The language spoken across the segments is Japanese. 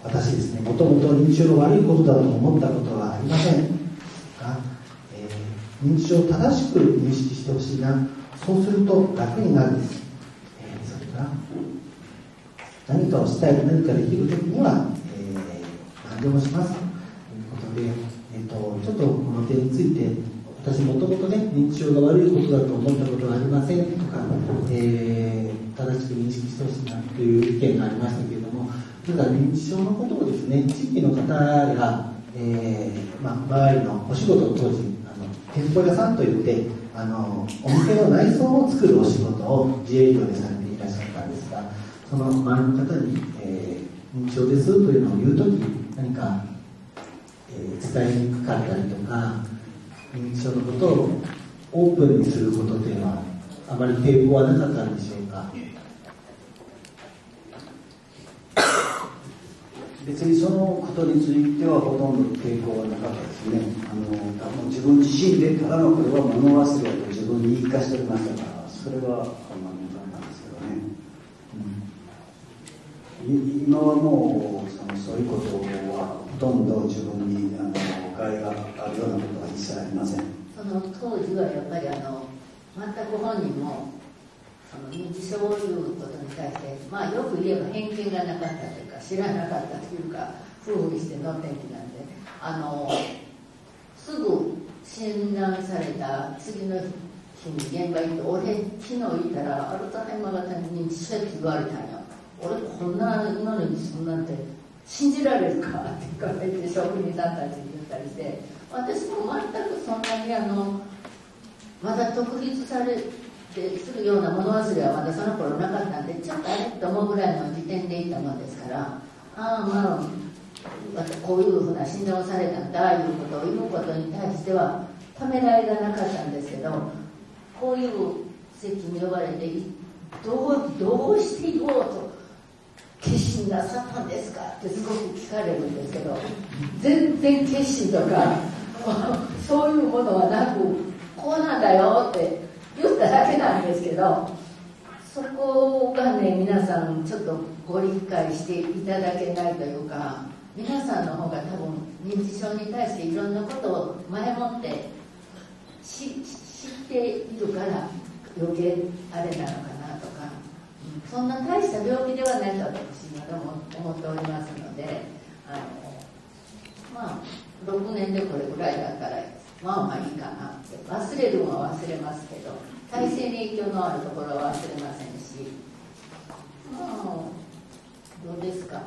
私ですね、もともと認知症の悪いことだと思ったことはありませんが、認知症を正しく認識してほしいな、そうすると楽になるんです。それから何かをしたい、何かできるときには、何でもしますということで、ちょっとこの点について、私もともとね、認知症が悪いことだと思ったことはありませんとか、正しく認識してほしいなという意見がありましたけれども、ただ認知症のことをですね、地域の方が、周りのお仕事を当時、店舗屋さんといって、お店の内装を作るお仕事を自営業でされていらっしゃったんですが、その周りの方に、認知症ですというのを言うとき、何か、伝えにくかったりとか、認知症のことをオープンにすることというのは、あまり抵抗はなかったんでしょうか。 別にそのことについてはほとんど抵抗はなかったですね。自分自身でただのこれは物忘れと自分に言い聞かせておりましたから、それは問題なんですけどね。今はもうそういうことはほとんど自分に害があるようなことは一切ありません。 その当時はやっぱり全く本人も認知症ということに対して、よく言えば偏見がなかったというか、知らなかったというか、夫婦しての天気なんで、すぐ診断された次の日に現場行って、俺昨日行ったらアルツハイマー型に認知症って言われたんよ。俺こんな今のにそんなんて信じられるかって言って職人さんたちに言ったりして、私も全くそんなにまだ特筆されてするような物忘れはまだその頃なかったんで、ちょっとあれと思うぐらいの時点でいたもんですから、こういうふうな診断をされたんだいうことを言うことに対してはためらいがなかったんですけど、こういう席に呼ばれてどうして言おうと決心なさったんですかってすごく聞かれるんですけど、全然決心とかそういうものはなく、こうなんだよって言っただけなんですけど、そこがね、皆さんちょっとご理解していただけないというか、皆さんの方が多分認知症に対していろんなことを前もって知っているから余計あれなのかなとか、そんな大した病気ではないと私まだ思っておりますので、6年でこれぐらいだったらいいかなって。忘れるのは忘れますけど、体制に影響のあるところは忘れませんし、どうですか。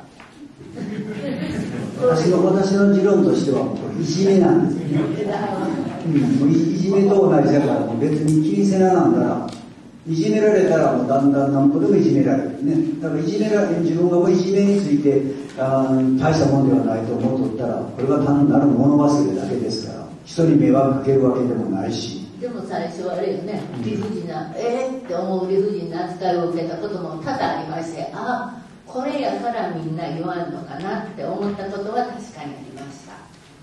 私の持論としてはこれいじめなんですよね。いじめと同じだから別に気にせななんだら、いじめられたらもうだんだん何歩でもいじめられるね。だから自分がもういじめについて大したもんではないと思っとったら、これは単なる物忘れだけですから、人に迷惑かけるわけでもないし。 でも最初はあれよね、理不尽なって思う理不尽な扱いを受けたことも多々ありまして、これやからみんな言わんのかなって思ったことは確かにありました。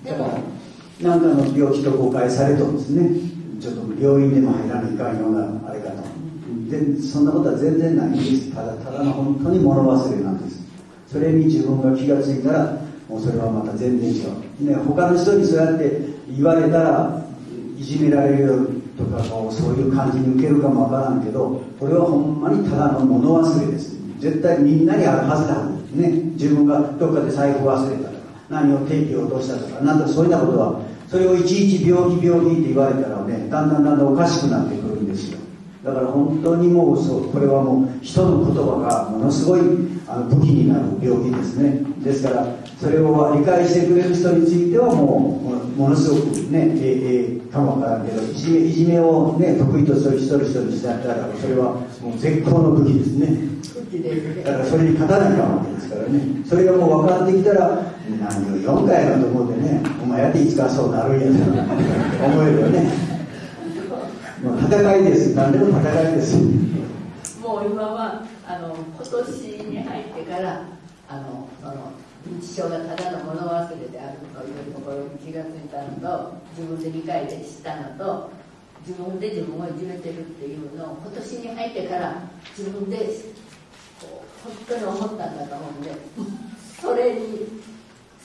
でも何かの病気と誤解されとですね、ちょっと病院でも入らないかんようなあれかと。でそんなことは全然ないんです。ただの本当に物忘れなんです。それに自分が気がついたら、もうそれはまた全然違う、ね、他の人にそうやって言われたらいじめられるとかそういう感じに受けるかもわからんけど、これはほんまにただの物忘れです。絶対みんなにあるはずなんですね。自分がどっかで財布忘れたとか、何を定期を落としたとか、なんとそういうようなことは、それをいちいち病気って言われたらね、だんだんおかしくなってくるんですよ。だから本当にもうこれはもう人の言葉がものすごい武器になる病気ですね。ですからそれを理解してくれる人についてはものすごくね、かもわからんけど、いじめをね得意とする一人一人にしてやったら、それはもう絶好の武器ですね。だからそれに勝たないかんわけですからね。それがもう分かってきたら、何を4回やろうと思ってね、お前やっていつかそうなるんやと思えるよね。もう戦いです。何でも戦いです。 もう今は今年に入ってから認知症がただの物忘れであるというところに気がついたのと、自分で理解したのと、自分で自分をいじめてるっていうのを今年に入ってから自分で本当に思ったんだと思うんで、それに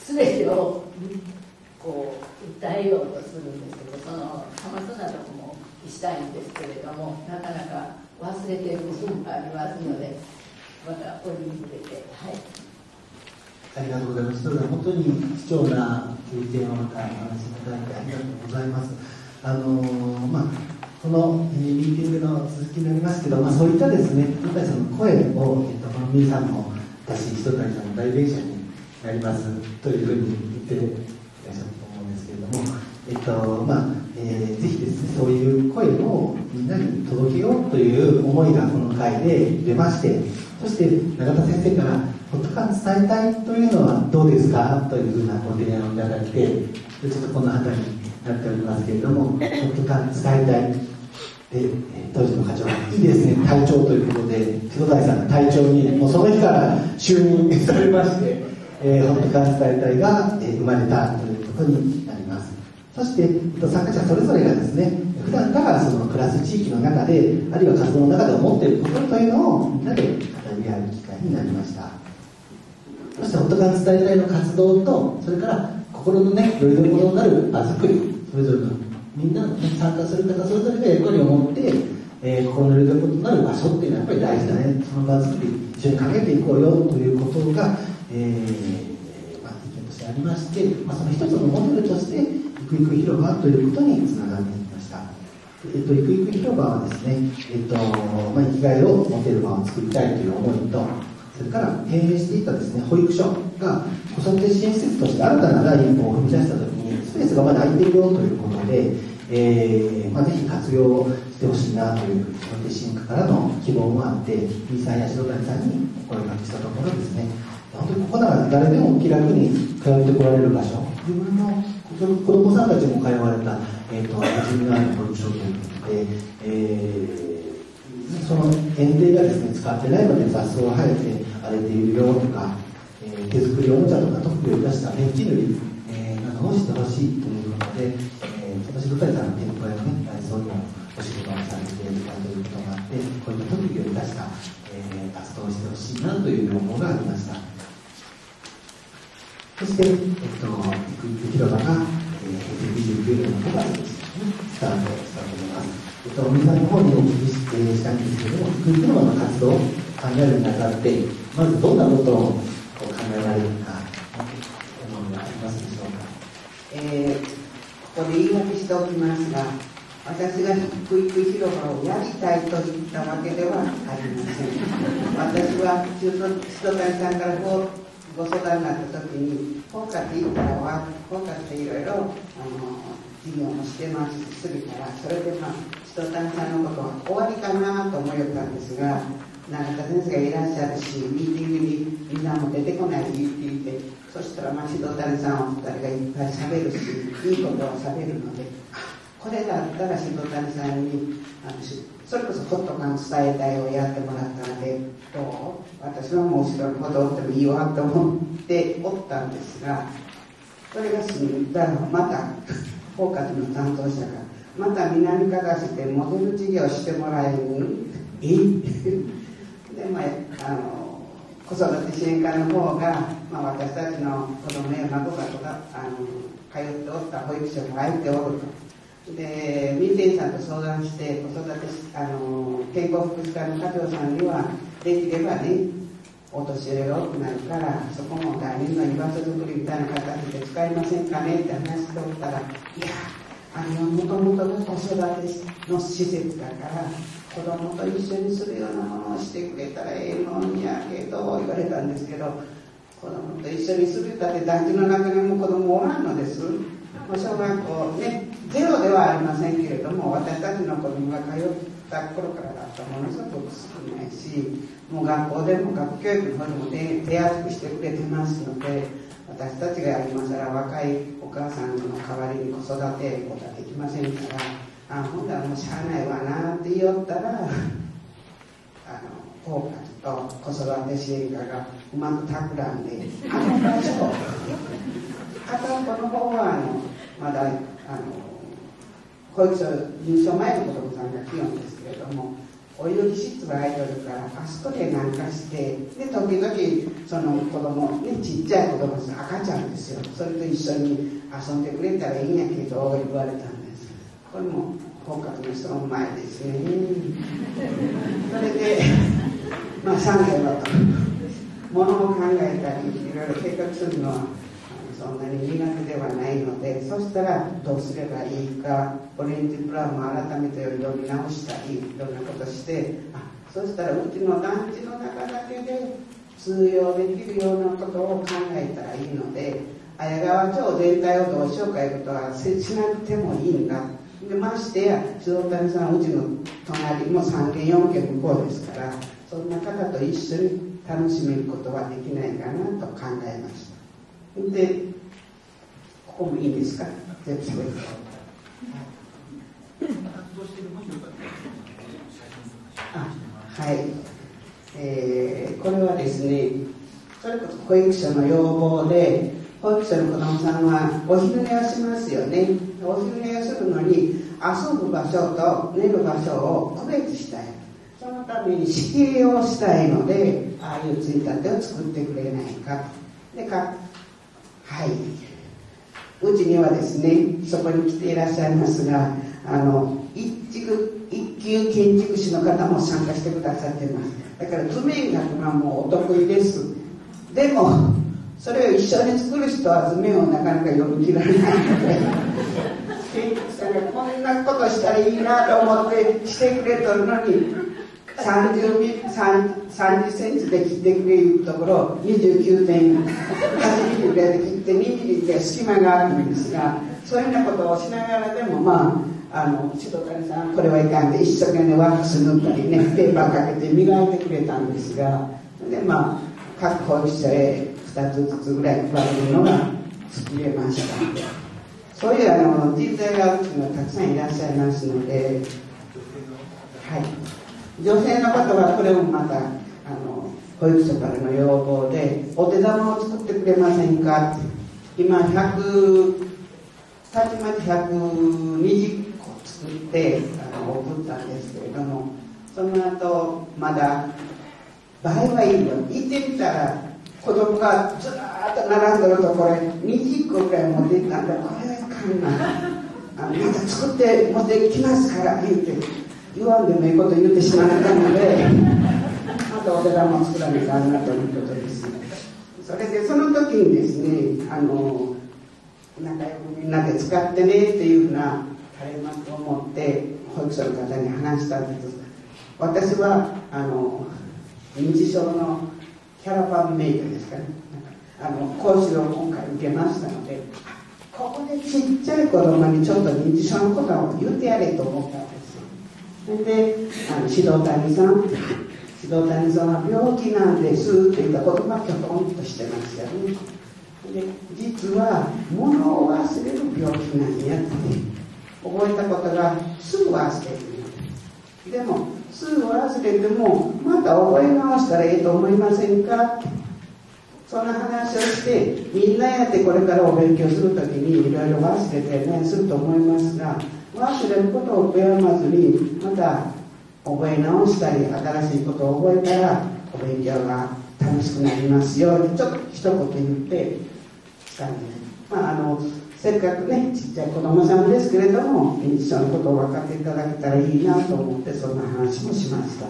全てをこう訴えようとするんですけど、そのさまつなとこもしたいんですけれども、なかなか忘れている部分がありますので、また折に触れて、はい。 ありがとうございます。それは本当に貴重な経験をまたお話しいただいてありがとうございます。このミーティングの続きになりますけど、そういったですね、やっぱりその声を、この皆さんも私、人谷さんの代弁者になりますというふうに言っていらっしゃると思うんですけれども、ぜひですね、そういう声をみんなに届けようという思いがこの会で出まして、そして永田先生からホットカン伝えたいというのはどうですかというふうなご提案をいただいて、ちょっとこんな旗になっておりますけれども、ホットカン伝えたい。で、当時の課長がいいですね、隊長ということで、人谷さんが隊長にもうその日から就任されまして、ホットカン伝え隊が、生まれたということになります。そして、参加者それぞれがですね、普段からその暮らす地域の中で、あるいは活動の中で思っていることというのをみんなで語り合う機会になりました。そしてホットカン伝え隊の活動と、それから心のね、よりどころになる場作り、それぞれのみんな、参加する方それぞれが役割を持って、心のよりどころとなる場所っていうのはやっぱり大事だね。その場作り、一緒に考えていこうよということが、意見としてありまして、その一つのモデルとして、いくいく広場ということにつながっていきました。いくいく広場はですね、生きがいを持てる場を作りたいという思いと、それから閉園していたですね、保育所が子育て支援施設として新たな第一歩を踏み出したときに、スペースがまだ空いているよということで、ぜひ活用してほしいなという子育て支援課からの希望もあって、B さんや白谷さんにお声掛けしたところですね、本当にここなら誰でも気楽に通ってこられる場所、自分の子供さんたちも通われた、馴染みのある保育所ということで、その園庭がですね、使ってないので雑草が生えて荒れているよとか、手作りおもちゃとか特技を生かしたペンキ塗り、などをしてほしいということで、私の谷さんの店舗へのね、そういうのをお仕事をされていたということがあって、こういった特技を生かした、活動をしてほしいなという要望がありました。そして、いくいく広場が、29年の5月ですね、スタートしたと思います。お店の方にお聞きしたんですけれども、いくいく広場の活動を考えるにあたって、まずどんなことを考えられるか、思いがありますでしょうか。 ここで言い訳しておきますが、私がいくいく広場をやりたいと言ったわけではありません。私は人谷さんからご相談になった時に、効果って言ったら効果っていろいろ事業もしてまするから、それで人谷さんのことは終わりかなと思いったんですが、永田先生がいらっしゃるし、ミーティングにみんなも出てこないって言っていて、そしたら人谷さんお二人がいっぱい喋るし、いいことを喋るので、これだったら人谷さんにそれこそホットカン伝え隊をやってもらったので、どう？私はもう後ろに戻ってもいいわと思っておったんですが、それが済んだらまた包括の担当者がまた南からしてモデル事業してもらえるで、子育て支援課の方が、私たちの子供や孫が通っておった保育所が空いておると。で、民生さんと相談して、子育て健康福祉課の課長さんには、できればね、お年寄りが多くなるから、そこも来年の居場所作りみたいな形で使いませんかねって話しておったら、いや、もともとが子育ての施設だから、子供と一緒にするようなものをしてくれたらええのにやけど、言われたんですけど、子供と一緒にするだって団地の中にも子供おらんのです。小学校ね、ゼロではありませんけれども、私たちの子供が通った頃からだったものすごく少ないし、もう学校でも学教育の方でも手厚くしてくれてますので、私たちが今更若いお母さんの代わりに子育てることはできませんから、ほんならもうしゃあないわなって言おったら、包括と子育て支援課がうまく企んで、場所片っぽの方はまだ保育所入所前の子供さんが来ようんですけれども、 お遊戯室が空いてるからあそこでなんかしてで時々その子供ねちっちゃい子供です赤ちゃんですよそれと一緒に遊んでくれたらいいんやけど言われたんです。これも放課後の人の前ですね。それでまあ3回はと物を考えたりいろいろ計画するのはそんなに苦手ではないのでそしたらどうすればいいかオレンジプランも改めて読み直したりいろんなことしてそしたらうちの団地の中だけで通用できるようなことを考えたらいいので綾川町全体をどうしようかいうことはしなくてもいいんだでましてや須藤谷さんうちの隣も3軒4軒向こうですからそんな方と一緒に楽しめることはできないかなと考えました。でここもいいですか全部はい、これはですねそれこそ保育所の要望で保育所の子どもさんはお昼寝をしますよね。お昼寝をするのに遊ぶ場所と寝る場所を区別したいそのために指定をしたいのでああいうついたてを作ってくれないかではいうちにはですねそこに来ていらっしゃいますが一級建築士の方も参加してくださっています。だから図面学がもうお得意です。でもそれを一緒に作る人は図面をなかなか読み切られないので建築士がこんなことしたらいいなと思ってしてくれとるのに30センチで切ってくれるところ 29.8 ミリぐらいで切って2ミリで隙間があるんですがそういうようなことをしながらでも千鳥さんこれはいかんで一生懸命ワックス塗ったりねペーパーかけて磨いてくれたんですがで各保育所へ2つずつぐらい配るのが作れました。そういう人材がうちにはたくさんいらっしゃいますのではい女性の方はこれもまた保育所からの要望でお手玉を作ってくれませんかって今たちまち120個作って送ったんですけれどもその後まだ場合はいいよ行ってみたら子供がずらーっと並んでるとこれ20個ぐらい持っていったんでこれはいかんなまた作って持ってきますから言わんでもいいこと言ってしまったのでまたお手玉を作らなきゃなということです。それでその時にですね仲良くみんなで使ってねっていうふうな垂れ幕を持って保育所の方に話したんです。私は認知症のキャラバンメイクですかね講師を今回受けましたのでここでちっちゃい子供にちょっと認知症のことを言ってやれと思ったんですよ。それで指導谷さんは病気なんですって言った言葉きょとんとしてましたよね。で実は物を忘れる病気なんやって覚えたことがすぐ忘れる。でもすぐ忘れてもまた覚え直したらいいと思いませんか。そんな話をしてみんなやってこれからお勉強するときにいろいろ忘れてねすると思いますが忘れることを悔やまずにまた覚え直したり新しいことを覚えたらお勉強が楽しくなりますようにちょっと一言言ってしたんです。せっかくねちっちゃい子供さんですけれども認知症のことを分かっていただけたらいいなと思ってそんな話もしました。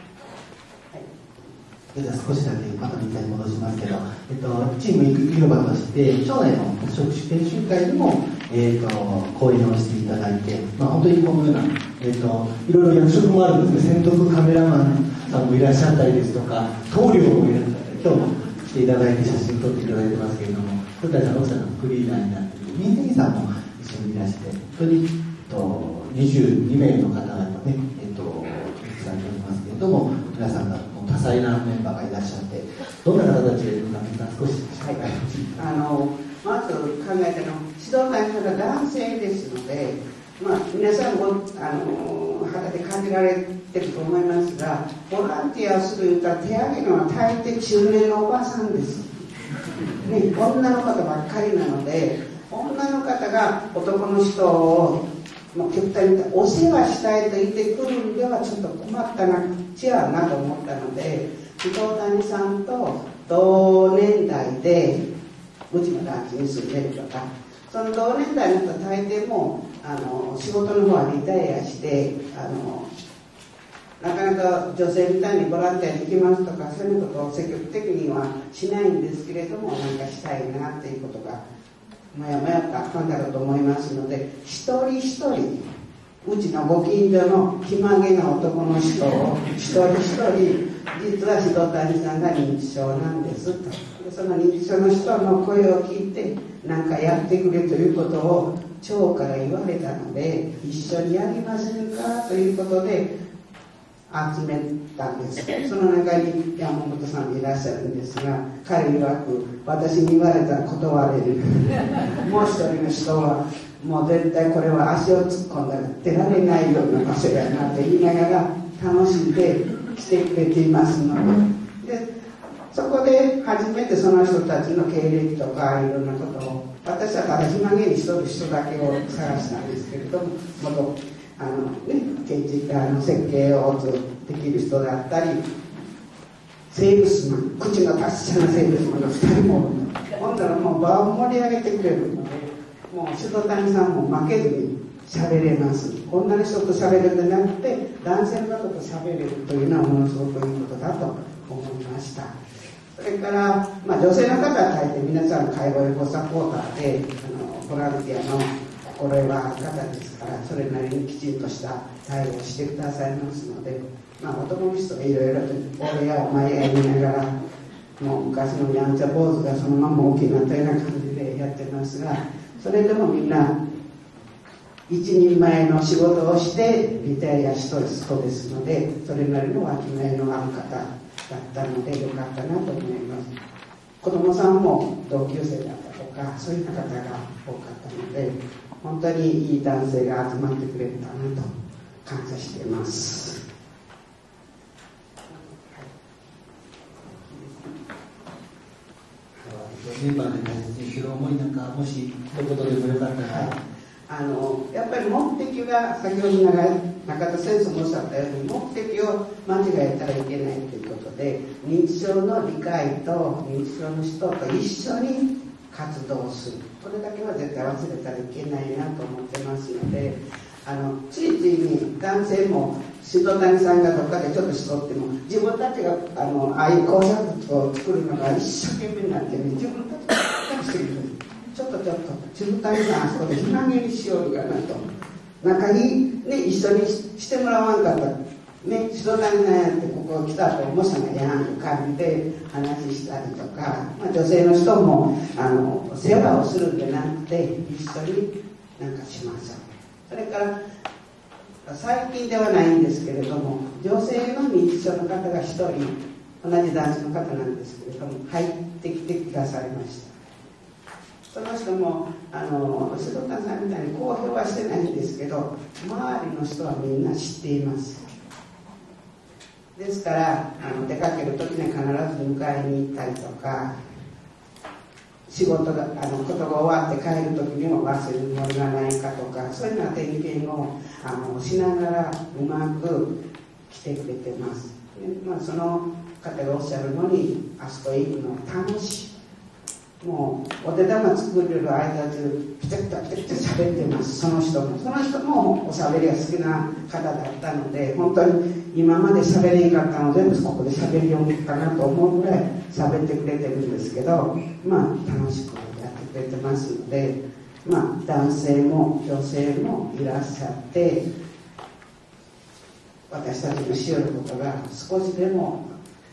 では少しだけまたみたいに戻しますけど、チーム広場として町内の職種研修会にも、講演をしていただいて、本当にこのような、いろいろ役職もあるんですけど、専属カメラマンさんもいらっしゃったりですとか、棟梁もいらっしゃったり、今日も来ていただいて写真撮っていただいてますけれども、それたちは奥さんのフリーダーになっている民生さんも一緒にいらして、本当に、22名の方々ね、されておりますけれども、皆さんが多彩なメンバーがいらっしゃって、どんな方たちがいるのか、少し紹介をしていただきます。 まず考えたのは、指導会の方が男性ですので、皆さんも肌で感じられてると思いますが、ボランティアをすると手挙げるのは大抵中年のおばさんです。ね、女の方ばっかりなので、女の方が男の人をもう極端に言ったらお世話したいと言ってくるんではちょっと困ったな違うなと思ったので、伊藤谷さんと同年代でうちの団地に住んでるとか、その同年代の人大抵も仕事の方はリタイアしてなかなか女性みたいにボランティアに行きますとかそういうことを積極的にはしないんですけれども、なんかしたいなっていうことがもやもやとあったんだろうと思いますので、一人一人うちのご近所の気まげな男の人を一人一人実は指導谷さんが認知症なんですと、その認知症の人の声を聞いて何かやってくれということを町から言われたので、一緒にやりませんかということで集めたんです。その中に山本さんもいらっしゃるんですが、彼曰く私に言われたら断れるもう一人の人はもう絶対これは足を突っ込んだら出られないような場所やなって言いながら楽しんで来てくれていますので、そこで初めてその人たちの経歴とかいろんなことを、私はただ暇げにしとる人だけを探したんですけれども、建築設計をできる人だったり、セールスマン、口の達者なセールスマンが2人もほんならもう場を盛り上げてくれるので、もう首都谷さんも負けずに喋れます。女の人と喋るんじゃなくて男性の方と喋れるというのはものすごくいいことだと思いました。それから、女性の方は大抵皆さん介護予防サポーターでボランティアの心得はある方ですから、それなりにきちんとした対応をしてくださいますので、男の人がいろいろと俺やお前や言いながら、もう昔のやんちゃ坊主がそのまま大きなったような感じでやってますが、それでもみんな一人前の仕事をしてリタイアしとる人ですので、それなりの脇目のある方だったのでよかったなと思います。子供さんも同級生だったとかそういう方が多かったので、本当にいい男性が集まってくれたなと感謝しています。 メンバーで大切にする思いなんかもし一言でもよかったら、 やっぱり目的が先ほど中田先生もおっしゃったように目的を間違えたらいけないということで、認知症の理解と認知症の人と一緒に活動する、これだけは絶対忘れたらいけないなと思ってますので、ついついに男性も指導谷さんがどっかでちょっとしとっても自分たちがああいう工作物を作るのが一生懸命になってね、自分たちがしてくる、ちょっと指導谷さんあそこでひなげにしよるかなと、仲いいね、一緒にしてもらわんかったらね、指導谷さんやってここ来たともしなやんという感じで話したりとか、女性の人も世話をするんじゃなくて一緒になんかしましょう。それから最近ではないんですけれども、女性の認知症の方が一人同じ男性の方なんですけれども入ってきてくださいました。その人も須藤さんみたいに公表はしてないんですけど、周りの人はみんな知っています。ですから出かける時には必ず迎えに行ったりとか、仕事がことが終わって帰る時にも忘れ物がないかとか、そういうような点検をしながらうまく来てくれてます。で、その方がおっしゃるのに、あそこへ行くの楽しい、もうお手玉作れる間中ピチャピチャピチャピチャ喋ってます。その人もおしゃべりが好きな方だったので、本当に今まで喋れんかったのでここで喋りようかなと思うぐらい喋ってくれてるんですけど、楽しくやってくれてますので、男性も女性もいらっしゃって、私たちのしよることが少しでも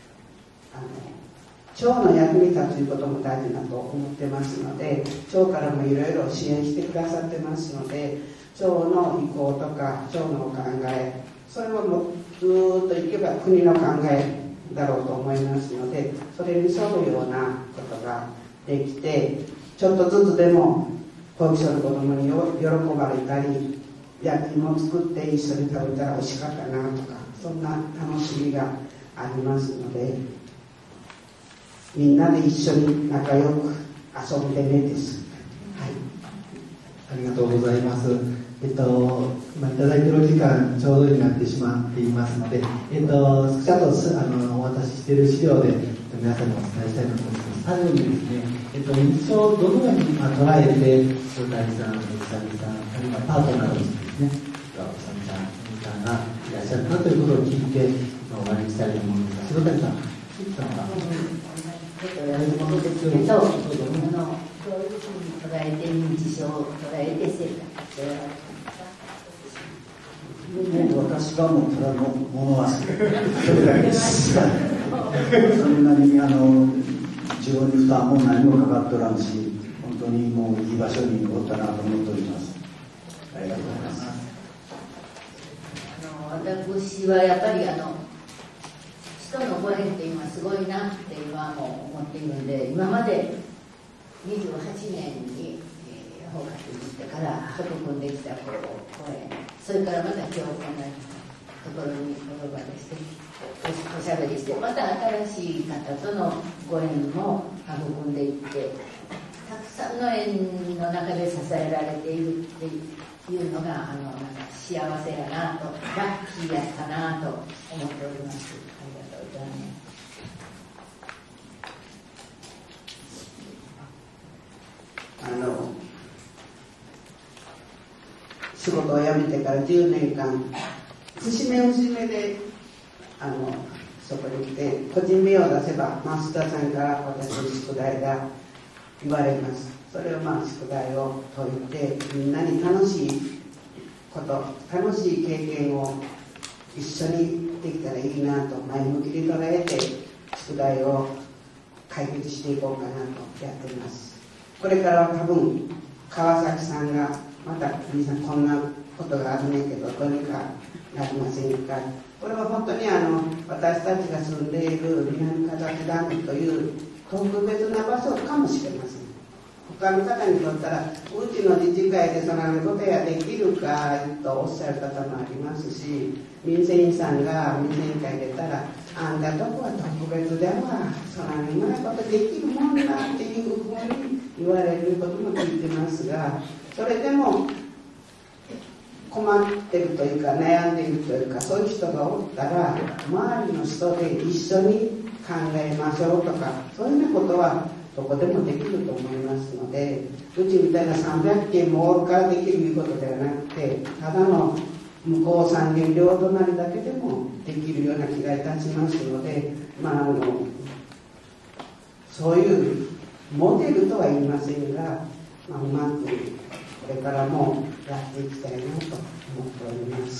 町の役に立つということも大事だと思ってますので、町からもいろいろ支援してくださってますので、町の意向とか町のお考え、それをもうずーっといけば国の考えだろうと思いますので、それに沿うようなことができて、ちょっとずつでも保育所の子供に喜ばれたり、焼き芋を作って一緒に食べたら美味しかったなとか、そんな楽しみがありますので、みんなで一緒に仲良く遊んでねです。 はい、ありがとうございます。 今いただいているお時間ちょうどになってしまっていますので、少しあとお渡ししている資料で皆さんにお伝えしたいと思うんですけど、最後にですね、認知症をどのように捉えて、大谷さん、水谷さん、あるいはパートナーとしてですね、おさみさん、みさんがいらっしゃるかということを聞いて、終わりにしたいと思うんですが、白谷さん、鈴木さんは。 やることですけど、どういうふうに捉えて認知症を捉えて生活を私はもうただの物忘れ、それだけです。そんなに自分に負担も何もかかっとらんし、本当にもういい場所におったなと思っております。ありがとうございます。 私はやっぱり人のご縁って今すごいなって今も思っているんで、今まで28年に法学にしてから育んできたご縁、それからまた今日こんなところにお呼ばれしておしゃべりして、また新しい方とのご縁も育んでいって、たくさんの縁の中で支えられているっていうのがなんか幸せやなと、ラッキーやったなと思っております。ありがとうございます。 仕事を辞めてから10年間節目節目でそこに来て個人名を出せば増田さんから私の宿題が言われます。それを宿題を解いて、みんなに楽しいこと、楽しい経験を一緒にできたらいいなと前向きに捉えて宿題を解決していこうかなとやっています。これからは多分川崎さんがまた皆さんこんなことがあるねんけどどうにかなりませんか。これは本当に私たちが住んでいる南風立ダムという特別な場所かもしれません。他の方にとったらうちの自治会でそんなことやできるかとおっしゃる方もありますし、民生委員さんが民生委員会出たらあんたとこは特別ではそんなにうまいことできるもんなっていうふうに言われることも聞いてますが、それでも困ってるというか悩んでいるというか、そういう人がおったら周りの人で一緒に考えましょうとか、そういうようなことはどこでもできると思いますので、うちみたいな300件もおるからできるいうことではなくて、ただの向こう三軒両隣だけでもできるような気がいたしますので、そういうモデルとは言いませんが、うまくこれからもやっていきたいなと思っております。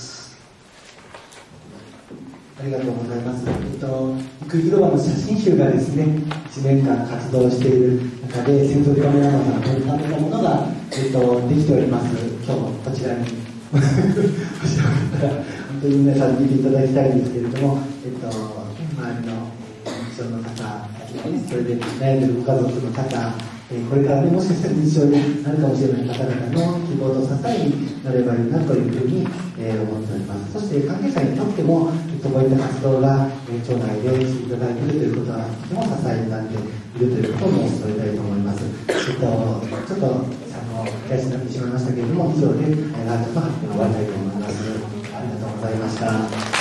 ありがとうございます。育広場の写真集がですね、1年間活動している中で、戦争カメラマンさんが撮りためたものが、できております。今日こちらにもしよかったら、本当に皆さん見ていただきたいんですけれども、周りの認知症の方、それで悩んでいるご家族の方、これからね、もしかしたら認知症になるかもしれない方々の希望と支えになればいいなというふうに思っております。そして関係者にとっても、こういった活動が町内でしていただいているということは、とても支えになっているということも添えたいと思います。ちょっと返しになってしまいましたけれども、以上でラジオの発表を終わりたいと思います。ありがとうございました。